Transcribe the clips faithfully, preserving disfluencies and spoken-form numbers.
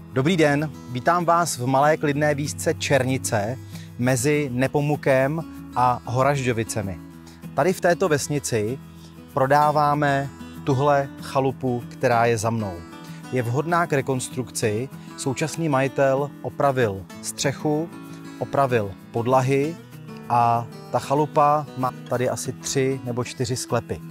Dobrý den, vítám vás v malé klidné vísce Černice mezi Nepomukem a Horažďovicemi. Tady v této vesnici prodáváme tuhle chalupu, která je za mnou. Je vhodná k rekonstrukci, současný majitel opravil střechu, opravil podlahy a ta chalupa má tady asi tři nebo čtyři sklepy.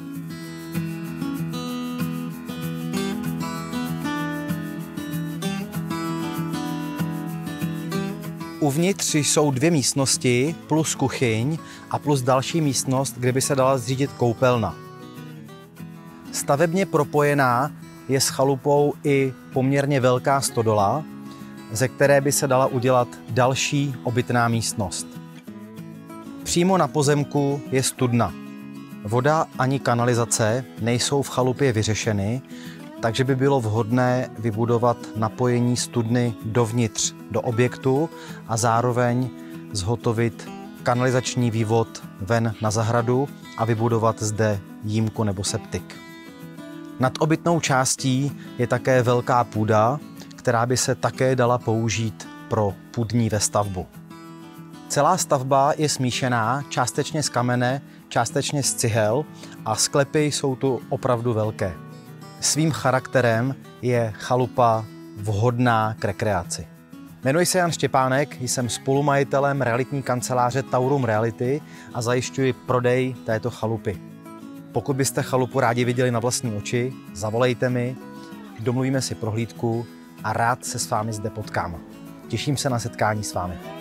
Uvnitř jsou dvě místnosti plus kuchyň a plus další místnost, kde by se dala zřídit koupelna. Stavebně propojená je s chalupou i poměrně velká stodola, ze které by se dala udělat další obytná místnost. Přímo na pozemku je studna. Voda ani kanalizace nejsou v chalupě vyřešeny, takže by bylo vhodné vybudovat napojení studny dovnitř do objektu a zároveň zhotovit kanalizační vývod ven na zahradu a vybudovat zde jímku nebo septik. Nad obytnou částí je také velká půda, která by se také dala použít pro půdní vestavbu. Celá stavba je smíšená, částečně z kamene, částečně z cihel a sklepy jsou tu opravdu velké. Svým charakterem je chalupa vhodná k rekreaci. Jmenuji se Jan Štěpánek, jsem spolumajitelem realitní kanceláře Taurum Reality a zajišťuji prodej této chalupy. Pokud byste chalupu rádi viděli na vlastní oči, zavolejte mi, domluvíme si prohlídku a rád se s vámi zde potkám. Těším se na setkání s vámi.